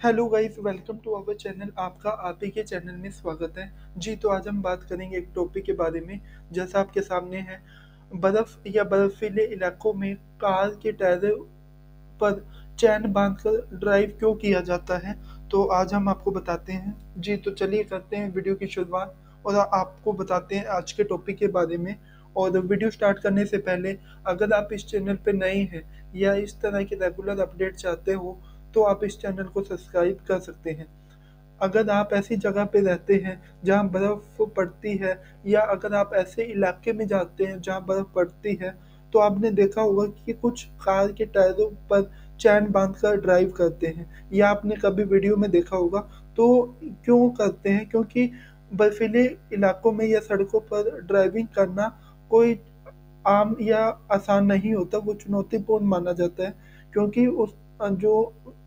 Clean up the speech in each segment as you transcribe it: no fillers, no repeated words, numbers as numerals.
Hello guys, welcome to our channel. आपका आप ही के चैनल में स्वागत है। जी, तो आज हम बात करेंगे एक टॉपिक के बारे में। जैसा आपके सामने है, बर्फ या बर्फीले इलाकों में कार के टायरों पर चैन बांधकर ड्राइव क्यों किया जाता है। तो आज हम आपको बताते हैं। जी, तो चलिए करते हैं वीडियो की शुरुआत और आपको बताते हैं आज के टॉपिक के बारे में। और वीडियो स्टार्ट करने से पहले, अगर आप इस चैनल पे नए हैं या इस तरह के रेगुलर अपडेट चाहते हो तो आप इस चैनल को सब्सक्राइब कर सकते हैं। अगर आप ऐसी जगह पे रहते हैं जहाँ बर्फ पड़ती है, या अगर आप ऐसे इलाके में जाते हैं जहाँ बर्फ पड़ती है, तो आपने देखा होगा कि कुछ कार के टायरों पर चैन बांधकर ड्राइव करते हैं, या आपने कभी वीडियो में देखा होगा। तो क्यों करते हैं? क्योंकि बर्फीले इलाकों में या सड़कों पर ड्राइविंग करना कोई आम या आसान नहीं होता, वो चुनौतीपूर्ण माना जाता है। क्योंकि उस जो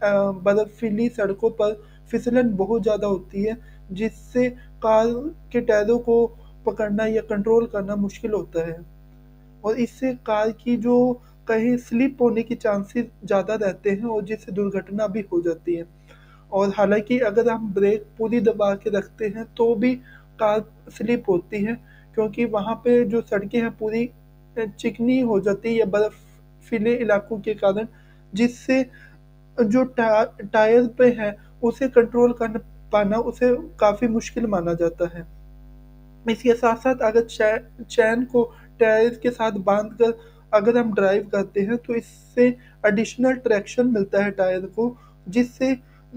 बर्फीली सड़कों पर फिसलन बहुत ज़्यादा होती है, जिससे कार के टायरों को पकड़ना या कंट्रोल करना मुश्किल होता है। और इससे कार की जो कहीं स्लिप होने की चांसेस ज़्यादा रहते हैं, और जिससे दुर्घटना भी हो जाती है। और हालांकि अगर हम ब्रेक पूरी दबा के रखते हैं तो भी कार स्लिप होती है, क्योंकि वहाँ पे जो सड़कें हैं पूरी चिकनी हो जाती है या बर्फीले इलाकों के कारण, जिससे जो टायर पे है उसे कंट्रोल कर पाना उसे काफी मुश्किल माना जाता है। इसके साथ साथ अगर चैन को टायर के साथ बांध कर अगर हम ड्राइव करते हैं तो इससे एडिशनल ट्रैक्शन मिलता है टायर को, जिससे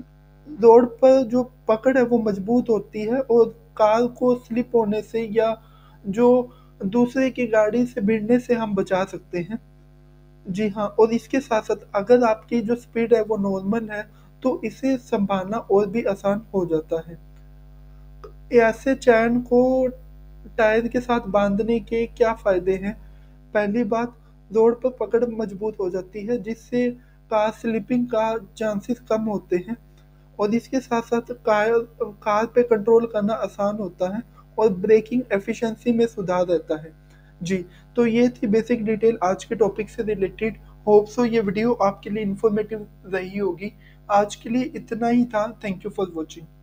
रोड पर जो पकड़ है वो मजबूत होती है, और कार को स्लिप होने से या जो दूसरे की गाड़ी से भिड़ने से हम बचा सकते हैं। जी हाँ, और इसके साथ-साथ अगर आपकी जो स्पीड है वो नॉर्मल है, तो इसे सँभालना और भी आसान हो जाता है। ऐसे चैन को टायर के साथ बाँधने के क्या फ़ायदे हैं? पहली बात, रोड पर पकड़ मजबूत हो जाती है, जिससे कार स्लिपिंग का चांसेस कम होते हैं। और इसके साथ-साथ कार पे कंट्रोल करना आसान होता है, और ब्रेकिंग एफिशिएंसी में सुधार रहता है। जी, तो ये थी बेसिक डिटेल आज के टॉपिक से रिलेटेड। होप सो ये वीडियो आपके लिए इन्फॉर्मेटिव रही होगी। आज के लिए इतना ही था। Thank you for watching.